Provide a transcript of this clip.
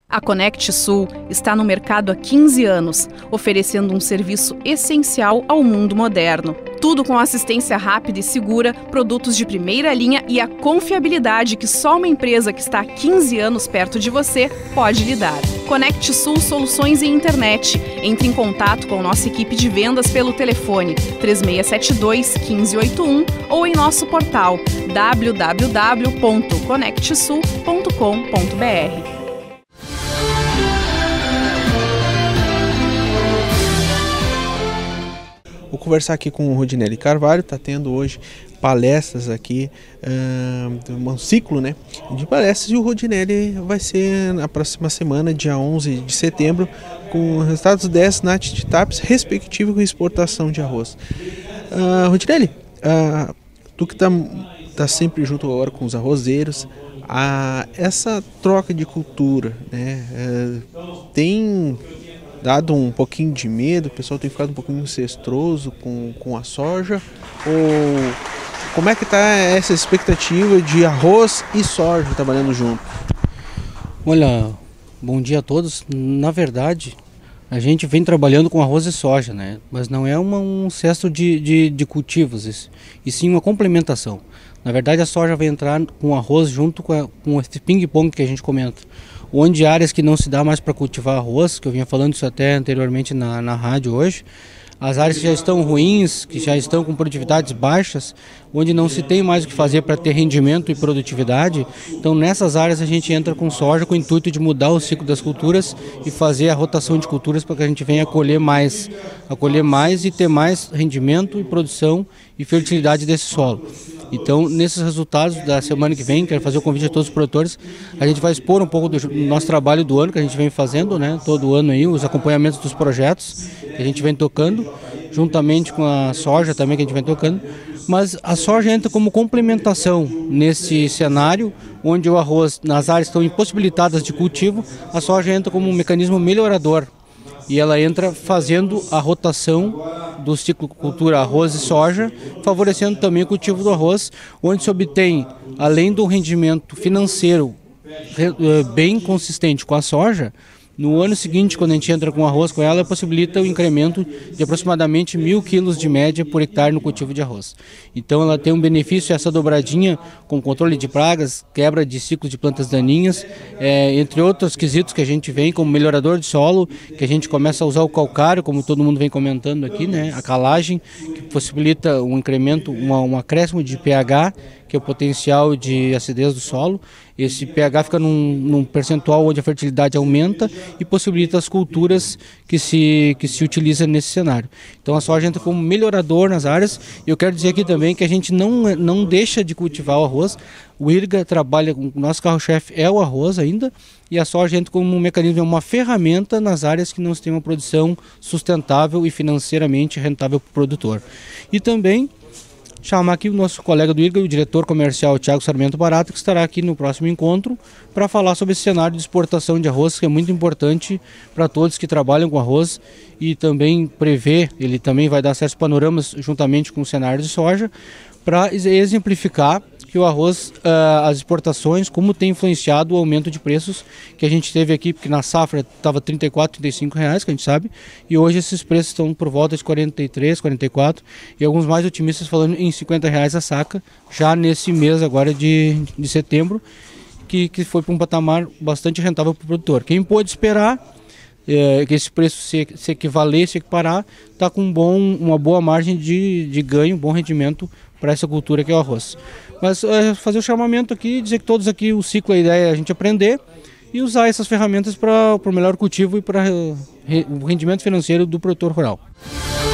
A Conect Sul está no mercado há 15 anos, oferecendo um serviço essencial ao mundo moderno. Tudo com assistência rápida e segura, produtos de primeira linha e a confiabilidade que só uma empresa que está há 15 anos perto de você pode lhe dar. Conect Sul Soluções em Internet. Entre em contato com nossa equipe de vendas pelo telefone 3672-1581 ou em nosso portal www.conectsul.com.br. Vou conversar aqui com o Rodinelli Carvalho, está tendo hoje palestras aqui, um ciclo, né, de palestras, e o Rodinelli vai ser na próxima semana, dia 11 de setembro, com resultados 10 NAT de TAPS, respectivo com exportação de arroz. Rodinelli, tu que tá sempre junto agora com os arrozeiros, essa troca de cultura, né, tem dado um pouquinho de medo, o pessoal tem ficado um pouquinho ancestroso com a soja, ou como é que está essa expectativa de arroz e soja trabalhando junto? Olha, bom dia a todos. Na verdade, a gente vem trabalhando com arroz e soja, né? Mas não é um cesto de cultivos, e sim uma complementação. Na verdade, a soja vai entrar com arroz junto com esse ping-pong que a gente comenta. Onde áreas que não se dá mais para cultivar arroz, que eu vinha falando isso até anteriormente na rádio hoje, as áreas que já estão ruins, que já estão com produtividades baixas, onde não se tem mais o que fazer para ter rendimento e produtividade, então nessas áreas a gente entra com soja com o intuito de mudar o ciclo das culturas e fazer a rotação de culturas para que a gente venha colher mais e ter mais rendimento e produção e fertilidade desse solo. Então, nesses resultados da semana que vem, quero fazer o convite a todos os produtores, a gente vai expor um pouco do nosso trabalho do ano que a gente vem fazendo, né, todo ano aí, os acompanhamentos dos projetos que a gente vem tocando, juntamente com a soja também que a gente vem tocando, mas a soja entra como complementação nesse cenário, onde o arroz, nas áreas que estão impossibilitadas de cultivo, a soja entra como um mecanismo melhorador. E ela entra fazendo a rotação do ciclo cultura arroz e soja, favorecendo também o cultivo do arroz, onde se obtém, além do rendimento financeiro bem consistente com a soja, no ano seguinte, quando a gente entra com arroz com ela, possibilita o incremento de aproximadamente 1.000 quilos de média por hectare no cultivo de arroz. Então ela tem um benefício, essa dobradinha com controle de pragas, quebra de ciclos de plantas daninhas, entre outros quesitos que a gente vem como melhorador de solo, que a gente começa a usar o calcário, como todo mundo vem comentando aqui, né, a calagem, que possibilita um incremento, um acréscimo de pH, que é o potencial de acidez do solo. Esse pH fica num percentual onde a fertilidade aumenta e possibilita as culturas que se utiliza nesse cenário. Então a soja entra como melhorador nas áreas, e eu quero dizer aqui também que a gente não deixa de cultivar o arroz. O IRGA trabalha, o nosso carro-chefe é o arroz ainda, e a soja entra como um mecanismo, uma ferramenta nas áreas que não se tem uma produção sustentável e financeiramente rentável para o produtor. E também chamar aqui o nosso colega do IRGA, o diretor comercial Thiago Sarmento Barato, que estará aqui no próximo encontro para falar sobre esse cenário de exportação de arroz, que é muito importante para todos que trabalham com arroz, e também prevê, ele também vai dar certos panoramas juntamente com o cenário de soja, para exemplificar que o arroz, as exportações, como tem influenciado o aumento de preços que a gente teve aqui, porque na safra estava R$ 34, R$ 35, que a gente sabe, e hoje esses preços estão por volta de 43, 44, e alguns mais otimistas falando em R$ 50 a saca, já nesse mês agora de setembro, que foi para um patamar bastante rentável para o produtor. Quem pôde esperar que esse preço se equivaler, se equiparar, está com uma boa margem de ganho, bom rendimento para essa cultura que é o arroz. Mas fazer o chamamento aqui, dizer que todos aqui, o ciclo, a ideia é a gente aprender e usar essas ferramentas para o melhor cultivo e para o rendimento financeiro do produtor rural.